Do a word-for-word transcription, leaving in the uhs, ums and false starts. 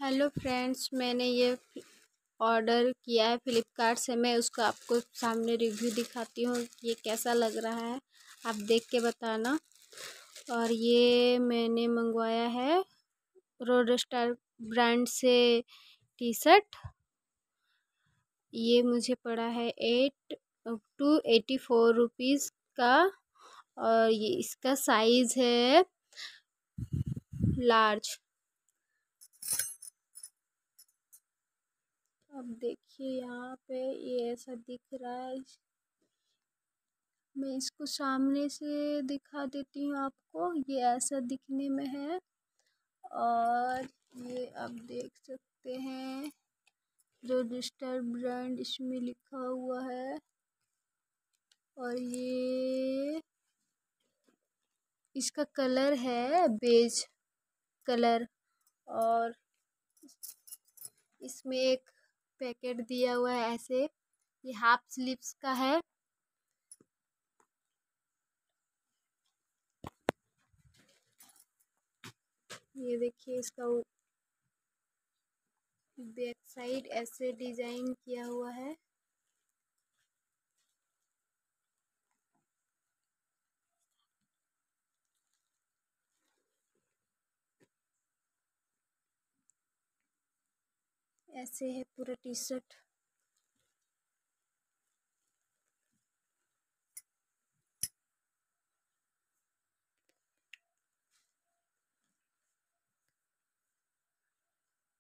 Hello friends, मैंने ये order किया है फ्लिपकार्ट से। मैं उसको आपको सामने रिव्यू दिखाती हूँ कि ये कैसा लग रहा है, आप देख के बताना। और ये मैंने मंगवाया है रोडस्टार ब्रांड से टी शर्ट। ये मुझे पड़ा है eight two eighty four rupees का। और ये इसका साइज़ है लार्ज। अब देखिए यहाँ पे ये ऐसा दिख रहा है। मैं इसको सामने से दिखा देती हूँ आपको। ये ऐसा दिखने में है और ये आप देख सकते हैं जो रजिस्टर ब्रांड इसमें लिखा हुआ है। और ये इसका कलर है बेज कलर। और इसमें एक पैकेट दिया हुआ है ऐसे। ये हाफ स्लीव्स का है। ये देखिए इसका बैक साइड ऐसे डिजाइन किया हुआ है। ऐसे है पूरा टी शर्ट।